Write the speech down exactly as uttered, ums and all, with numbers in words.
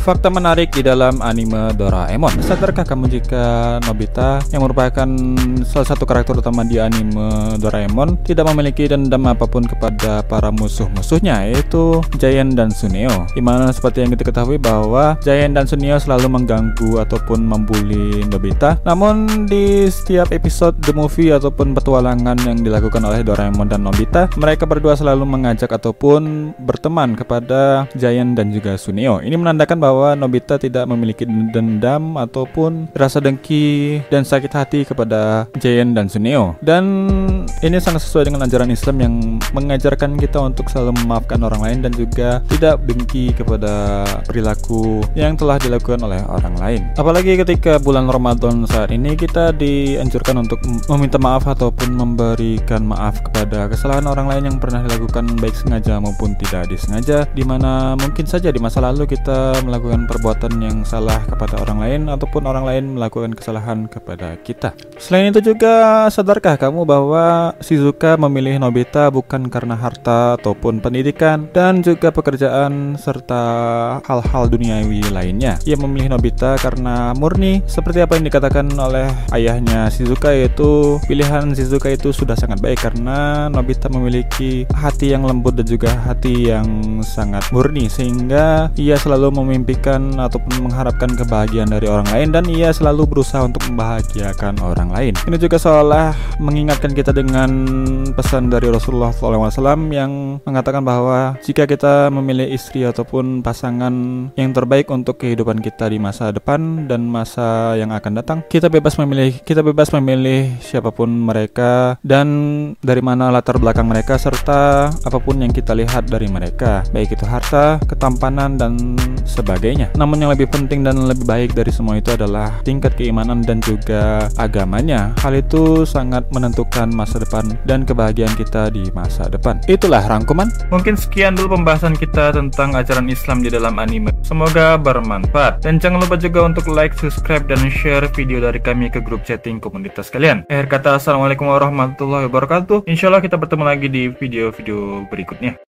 Fakta menarik di dalam anime Doraemon. Sadarkah kamu jika Nobita, yang merupakan salah satu karakter utama di anime Doraemon, tidak memiliki dendam apapun kepada para musuh-musuhnya, yaitu Giant dan Suneo. Dimana seperti yang kita ketahui bahwa Giant dan Suneo selalu mengganggu ataupun membuli Nobita. Namun di setiap episode The Movie ataupun petualangan yang dilakukan oleh Doraemon dan Nobita, mereka berdua selalu mengajak ataupun berteman kepada Giant dan juga Suneo. Ini menandakan bahwa Nobita tidak memiliki dendam ataupun rasa dengki dan sakit hati kepada Giant dan Suneo. Dan ini sangat sesuai dengan ajaran Islam yang mengajarkan kita untuk selalu memaafkan orang lain dan juga tidak dengki kepada perilaku yang telah dilakukan oleh orang lain. Apalagi ketika bulan Ramadan saat ini, kita dianjurkan untuk meminta maaf ataupun memberikan maaf kepada kesalahan orang lain yang pernah dilakukan baik sengaja maupun tidak disengaja, dimana mungkin saja di masa lalu kita melakukan perbuatan yang salah kepada orang lain ataupun orang lain melakukan kesalahan kepada kita. Selain itu juga, sadarkah kamu bahwa Shizuka memilih Nobita bukan karena harta ataupun pendidikan dan juga pekerjaan serta hal-hal duniawi lainnya. Ia memilih Nobita karena murni seperti apa yang dikatakan oleh ayahnya Shizuka, yaitu pilihan Shizuka itu sudah sangat baik karena Nobita memiliki hati yang lembut dan juga hati yang sangat murni, sehingga ia selalu memimpikan ataupun mengharapkan kebahagiaan dari orang lain dan ia selalu berusaha untuk membahagiakan orang lain. Ini juga seolah mengingatkan kita dengan pesan dari Rasulullah shallallahu alaihi wasallam yang mengatakan bahwa jika kita memilih istri ataupun pasangan yang terbaik untuk kehidupan kita di masa depan dan masa yang akan datang, kita bebas memilih kita bebas memilih siapapun mereka dan dari mana latar belakang mereka serta apapun yang kita lihat dari mereka, baik itu harta, ketampanan dan sebagainya. Namun yang lebih penting dan lebih baik dari semua itu adalah tingkat keimanan dan juga agamanya. Hal itu sangat menentukan masa depan dan kebahagiaan kita di masa depan. Itulah rangkuman. Mungkin sekian dulu pembahasan kita tentang ajaran Islam di dalam anime. Semoga bermanfaat. Dan jangan lupa juga untuk like, subscribe, dan share video dari kami ke grup chatting komunitas kalian. Akhir kata, assalamualaikum warahmatullahi wabarakatuh. Insya Allah kita bertemu lagi di video-video berikutnya.